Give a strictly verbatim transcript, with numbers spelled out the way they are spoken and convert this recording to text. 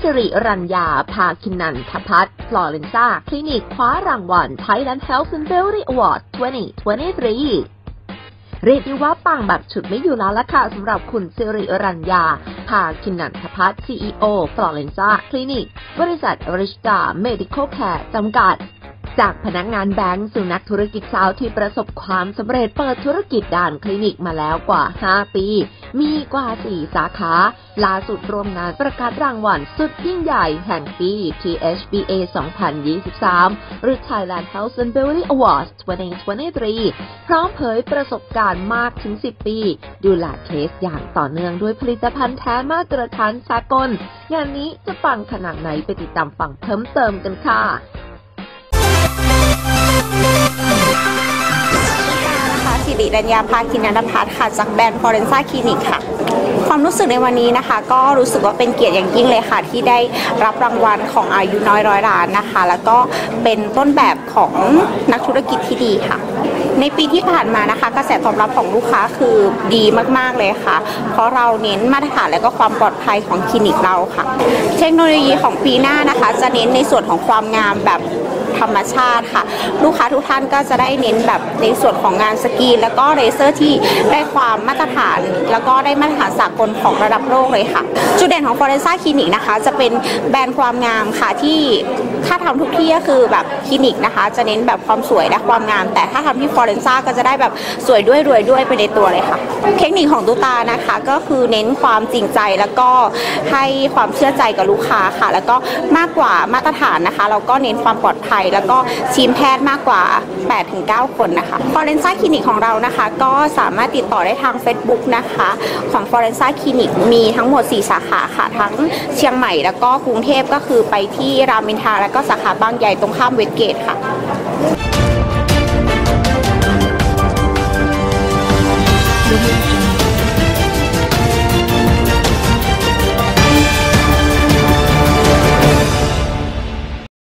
สิริรัญญาภาคินันทพัฒน์ฟลอเรนซ่าคลินิกคว้ารางวัล Thailand Health and Beauty Award สองพันยี่สิบสามเรียกได้ว่าปังแบบฉุดไม่อยู่แล้วล่ะค่ะสำหรับคุณสิริรัญญาภาคินันทพัฒน์ ซี อี โอ ฟลอเรนซ่าคลินิกบริษัทริชดาเมดิคอลแคร์จำกัดจากพนักงานแบงก์สู่นักธุรกิจสาวที่ประสบความสำเร็จเปิดธุรกิจด้านคลินิกมาแล้วกว่าห้าปีมีกว่าสี่สาขาล่าสุดร่วมงานประกาศรางวัลสุดยิ่งใหญ่แห่งปี ที เอช บี เอ สองพันยี่สิบสามหรือ Thailand Health and Beauty Awards สองพันยี่สิบสามพร้อมเผยประสบการณ์มากถึงสิบปีดูแลเคสอย่างต่อเนื่องด้วยผลิตภัณฑ์แท้มาตรฐานสากลงานนี้จะปังขนาดไหนไปติดตามฟังเพิ่มเติมกันค่ะสิริรัญญาภาคินันทพัฒน์ค่ะจากแบรนด์ฟลอเรนซ่าคลินิกค่ะความรู้สึกในวันนี้นะคะก็รู้สึกว่าเป็นเกียรติอย่างยิ่งเลยค่ะที่ได้รับรางวัลของอายุน้อยร้อยล้านนะคะแล้วก็เป็นต้นแบบของนักธุรกิจที่ดีค่ะในปีที่ผ่านมานะคะกระแสตอบรับของลูกค้าคือดีมากๆเลยค่ะเพราะเราเน้นมาตรฐานและก็ความปลอดภัยของคลินิกเราค่ะเทคโนโลยีของปีหน้านะคะจะเน้นในส่วนของความงามแบบธรรมชาติค่ะลูกค้าทุกท่านก็จะได้เน้นแบบในส่วนของงานสกรีนแล้วก็เลเซอร์ที่ได้ความมาตรฐานแล้วก็ได้มาตรฐานสากลของระดับโลกเลยค่ะจุดเด่นของฟลอเรนซ่าคลินิกนะคะจะเป็นแบรนด์ความงามค่ะที่ถ้าทำทุกที่ก็คือแบบคลินิกนะคะจะเน้นแบบความสวยและความงามแต่ถ้าทำที่ฟลอเรนซ่าก็จะได้แบบสวยด้วยรวยด้วยไปในตัวเลยค่ะเทคนิคของตุ๊ตานะคะก็คือเน้นความจริงใจแล้วก็ให้ความเชื่อใจกับลูกค้าค่ะแล้วก็มากกว่ามาตรฐานนะคะเราก็เน้นความปลอดภัยแล้วก็ทีมแพทย์มากกว่า แปดถึงเก้า คนนะคะฟลอเรนซ่าคลินิกของเรานะคะก็สามารถติดต่อได้ทาง Facebook นะคะของฟลอเรนซ่าคลินิกมีทั้งหมดสี่สาขาค่ะทั้งเชียงใหม่แล้วก็กรุงเทพก็คือไปที่รามอินทราแล้วก็สาขาบางใหญ่ตรงข้ามเวสเกตค่ะ